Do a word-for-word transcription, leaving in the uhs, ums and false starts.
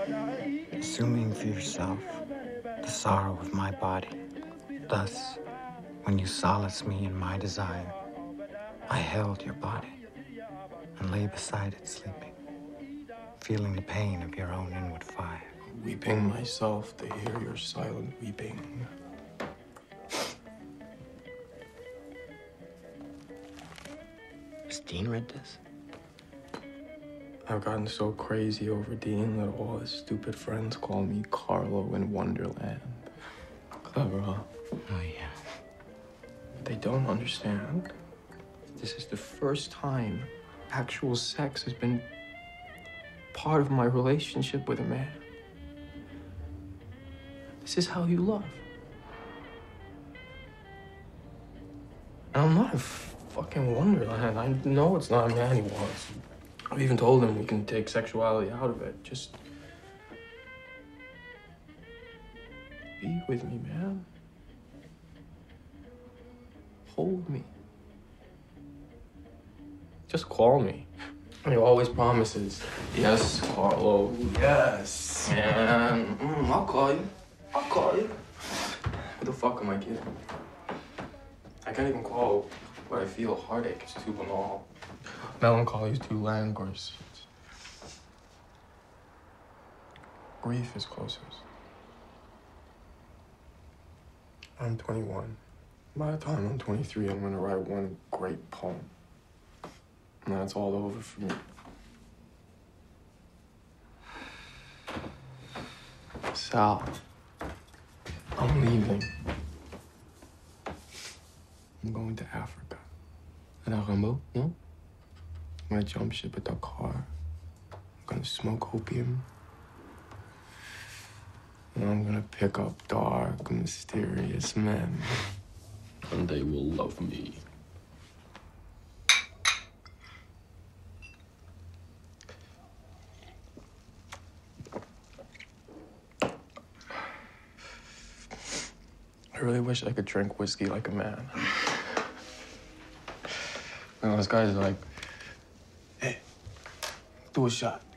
assuming for yourself the sorrow of my body. Thus, when you solaced me in my desire, I held your body and lay beside it sleeping, feeling the pain of your own inward fire. Weeping myself to hear your silent weeping. Has Dean read this? I've gotten so crazy over Dean that all his stupid friends call me Carlo in Wonderland. Clever, huh? Oh, yeah. But they don't understand. This is the first time actual sex has been part of my relationship with a man. This is how you love. And I'm not a fucking Wonderland. I know it's not a man he wants. I've even told him we can take sexuality out of it. Just be with me, man. Hold me. Just call me. And he always promises, yes, Carlo, yes, man. Mm, I'll call you. I'll call you. What the fuck am I kidding? I can't even call what I feel heartache. It's too banal. Melancholy is too languorous. Grief is closest. I'm twenty-one. By the time I'm twenty-three, I'm gonna write one great poem. And that's all over for me. Sal, I'm leaving. I'm going to Africa. And Rambo, no? I'm gonna jump ship at Dakar. I'm gonna smoke opium. And I'm gonna pick up dark, mysterious men. And they will love me. I really wish I could drink whiskey like a man. You know, this guy's like, hey, do a shot.